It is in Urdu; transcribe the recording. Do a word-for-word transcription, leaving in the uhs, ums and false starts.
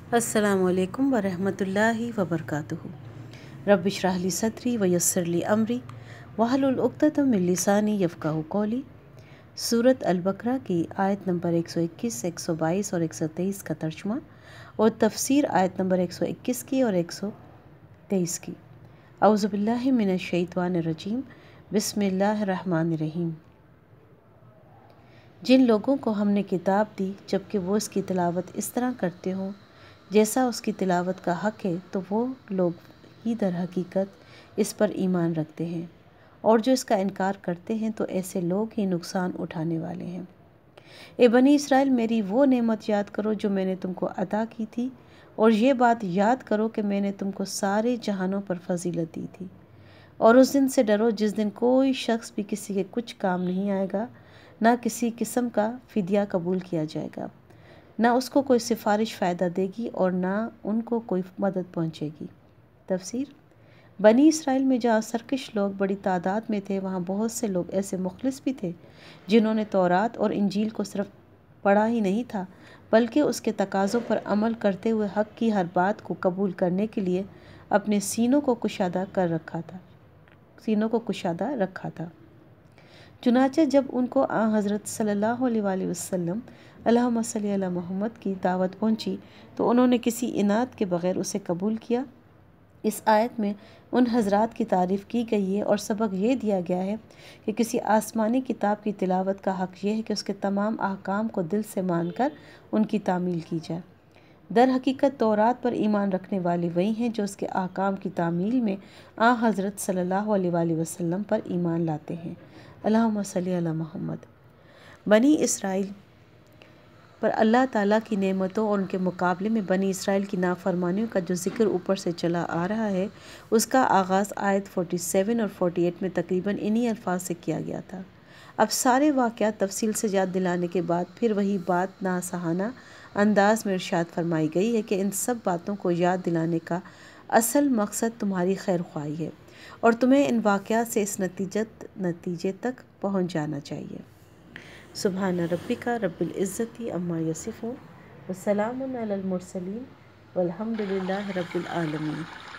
السلام علیکم ورحمۃ اللہ وبرکاتہ۔ رب اشرح لی صدری ویسر لی امری واحلل عقدۃ من لسانی یفقہوا قولی۔ سورۃ البقرہ کی آیت نمبر ایک سو اکیس، ایک سو بائیس اور ایک سو تیئیس کا ترجمہ اور تفسیر آیت نمبر ایک سو اکیس کی اور ایک سو تیئیس کی۔ اعوذ باللہ من الشیطان الرجیم، بسم اللہ الرحمن الرحیم۔ جن لوگوں کو ہم نے کتاب دی جبکہ وہ اس کی تلاوت اس طرح کرتے ہوں جیسا اس کی تلاوت کا حق ہے، تو وہ لوگ ہی در حقیقت اس پر ایمان رکھتے ہیں، اور جو اس کا انکار کرتے ہیں تو ایسے لوگ ہی نقصان اٹھانے والے ہیں۔ اے بنی اسرائیل، میری وہ نعمت یاد کرو جو میں نے تم کو عطا کی تھی، اور یہ بات یاد کرو کہ میں نے تم کو سارے جہانوں پر فضیلت دی تھی۔ اور اس دن سے ڈرو جس دن کوئی شخص بھی کسی کے کچھ کام نہیں آئے گا، نہ کسی قسم کا فدیہ قبول کیا جائے گا، نہ اس کو کوئی سفارش فائدہ دے گی اور نہ ان کو کوئی مدد پہنچے گی۔ تفسیر: بنی اسرائیل میں جہاں سرکش لوگ بڑی تعداد میں تھے، وہاں بہت سے لوگ ایسے مخلص بھی تھے جنہوں نے تورات اور انجیل کو صرف پڑھا ہی نہیں تھا بلکہ اس کے تقاضوں پر عمل کرتے ہوئے حق کی ہر بات کو قبول کرنے کے لیے اپنے سینوں کو کشادہ کر رکھا تھا سینوں کو کشادہ رکھا تھا چنانچہ جب ان کو آن حضرت صلی اللہ علیہ وآلہ وسلم اللہم صلی علی محمد کی دعوت پہنچی تو انہوں نے کسی اناد کے بغیر اسے قبول کیا۔ اس آیت میں ان حضرات کی تعریف کی گئی ہے اور سبق یہ دیا گیا ہے کہ کسی آسمانی کتاب کی تلاوت کا حق یہ ہے کہ اس کے تمام احکام کو دل سے مان کر ان کی تعمیل کی جائے۔ در حقیقت تورات پر ایمان رکھنے والے وہی ہیں جو اس کے احکام کی تعمیل میں آن حضرت صلی اللہ علیہ وآلہ وسلم پر ایمان لاتے ہیں۔ اللہم صلی علی محمد۔ بنی اسرائیل پر اللہ تعالیٰ کی نعمتوں اور ان کے مقابلے میں بنی اسرائیل کی نافرمانیوں کا جو ذکر اوپر سے چلا آ رہا ہے، اس کا آغاز آیت سینتالیس اور اڑتالیس میں تقریباً انہی الفاظ سے کیا گیا تھا۔ اب سارے واقعات تفصیل سے یاد دلانے کے بعد پھر وہی بات ناصحانہ انداز میں ارشاد فرمائی گئی ہے کہ ان سب باتوں کو یاد دلانے کا اصل مقصد تمہاری خیر خواہی ہے اور تمہیں ان واقعات سے اس نتیجے تک پہنچ جانا چاہیے۔ سبحان ربک رب العزت عما یصفون وسلام علی المرسلین والحمد للہ رب العالمین۔